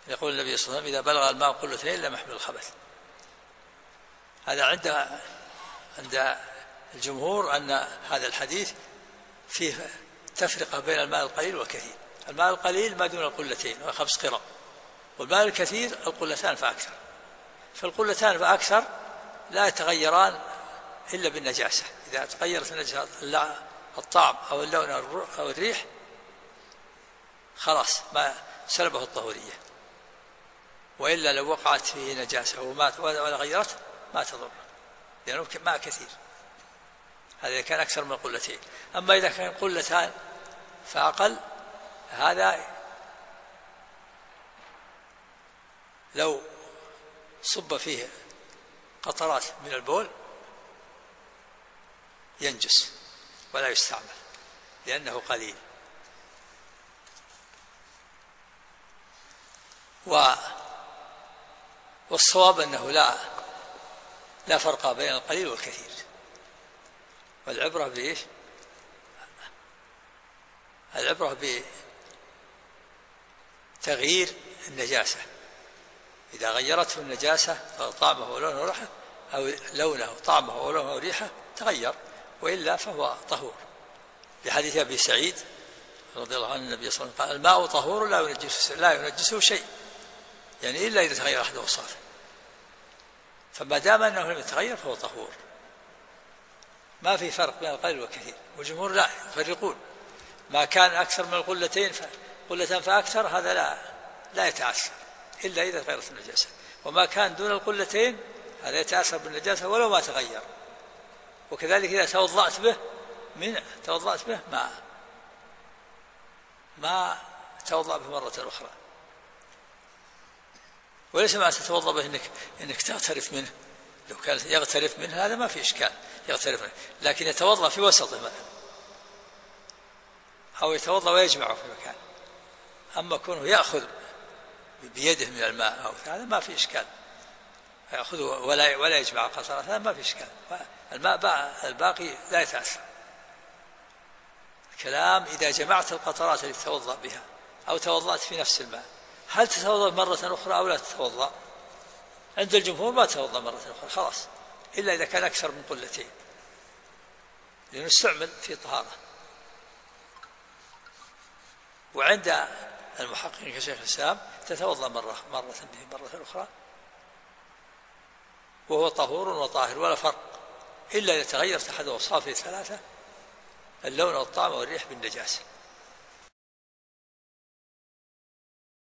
يقول النبي صلى الله عليه وسلم: إذا بلغ الماء قلتين لم يحمل الخبث. هذا عند الجمهور أن هذا الحديث فيه تفرقة بين الماء القليل والكثير. الماء القليل ما دون القلتين وخمس قرى، والماء الكثير القلتان فأكثر. فالقلتان فأكثر لا يتغيران إلا بالنجاسة. إذا تغيرت النجاسة الطعم أو اللون أو الريح خلاص ما سلبه الطهورية، وإلا لو وقعت فيه نجاسة ومات ولا غيرت ما تضر، لأنه ماء كثير. هذا إذا كان أكثر من قلتين. أما إذا كان قلتان فأقل، هذا لو صب فيه قطرات من البول ينجس ولا يستعمل لأنه قليل. والصواب أنه لا فرق بين القليل والكثير، والعبرة بإيش؟ العبرة بتغيير النجاسة. إذا غيرته النجاسة طعمه ولونه وريحه، أو لونه طعمه ولونه وريحه تغير، وإلا فهو طهور. بحديث أبي سعيد رضي الله عنه النبي صلى الله عليه وسلم قال: الماء طهور لا ينجسه شيء، يعني إلا إذا تغير أحد أوصافه. فما دام أنه لم يتغير فهو طهور. ما في فرق بين القليل والكثير. والجمهور لا يفرقون، ما كان أكثر من القلتين قلتان فأكثر هذا لا يتأثر إلا إذا تغيرت النجاسة، وما كان دون القلتين هذا يتأثر بالنجاسة ولو ما تغير. وكذلك إذا توضأت به ما توضأ به مرة أخرى. وليس ما تتوضأ به إنك تغترف منه. لو كان يغترف منه هذا ما في إشكال، يغترف منه، لكن يتوضأ في وسطه مثلا، أو يتوضأ ويجمعه في مكان. أما كونه يأخذ بيده من الماء أو هذا ما في إشكال، يأخذه ولا يجمع القطرات، هذا ما في إشكال. الماء الباقي لا يتأثر. الكلام إذا جمعت القطرات التي تتوضأ بها أو توضأت في نفس الماء، هل تتوضأ مرة أخرى أو لا تتوضأ؟ عند الجمهور ما تتوضأ مرة أخرى خلاص، إلا إذا كان أكثر من قلتين، لأنه استعمل في طهارة. وعند المحققين كشيخ الإسلام تتوضأ مرة به مرة أخرى وهو طهور وطاهر ولا فرق، إلا إذا تغيرت أحد أوصافه الثلاثة: اللون والطعم والريح بالنجاسة.